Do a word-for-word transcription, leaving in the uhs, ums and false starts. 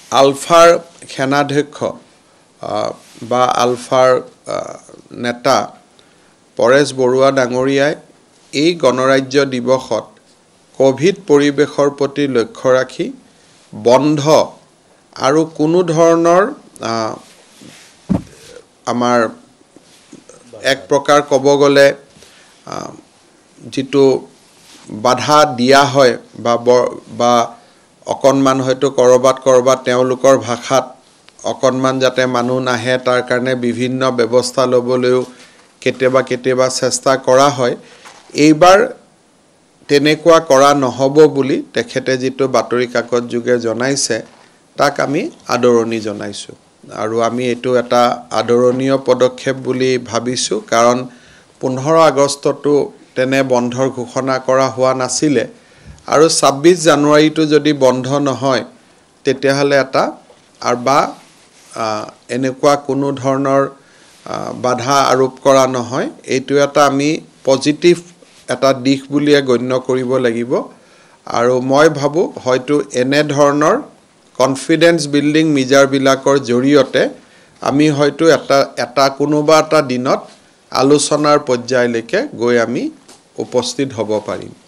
আলফাৰ সেনাধ্যক্ষ বা আলফাৰ নেতা পৰেশ বৰুৱা ডাঙৰীয়াই এই গণৰাজ্য দিৱসত কোভিড পৰিবেশৰ প্ৰতি লক্ষ্য ৰাখি বন্ধ আৰু কোনো ধৰণৰ আমাৰ এক প্ৰকাৰ ক'ব গ'লে যেটো বাধা দিয়া হয় বা বা অকনমান হয়তো কৰবাত কৰবাত তেওঁলোকৰ ভাষাত অকনমান যাতে মানুহ নাহে তাৰ কাৰণে বিভিন্ন ব্যৱস্থা লবলৈও কেতিয়াবা কেতিয়াবা চেষ্টা কৰা হয় এইবাৰ তেনেকুৱা কৰা নহব বুলি তেখেতে যেটো বাতৰি কাকত যোগে জনাইছে তাক আমি আদৰণি জনাইছো আৰু আমি এটো এটা আদৰণীয় পদক্ষেপ বুলি ভাবিছো কাৰণ পোন্ধৰ আগষ্টটো তেনে বন্ধৰ ঘোষণা কৰা হোৱা নাছিলে আৰু ছাব্বিছ জানুৱাৰীটো যদি বন্ধ নহয় তেতিয়াহলে এটা আৰবা এনেকুৱা কোনো ধৰণৰ বাধা আৰোপ কৰা নহয় এইটো এটা আমি পজিটিভ এটা দিশ বুলিয়ে গণ্য কৰিব লাগিব আৰু মই ভাবো হয়তো এনে ধৰণৰ কনফিডেন্স বিল্ডিং মিজাৰ বিলাকৰ জৰিয়তে আমি হয়তো এটা এটা কোনোবা এটা দিনত আলোচনাৰ পৰ্যায়লৈকে গৈ আমি উপস্থিত হ'ব পাৰিম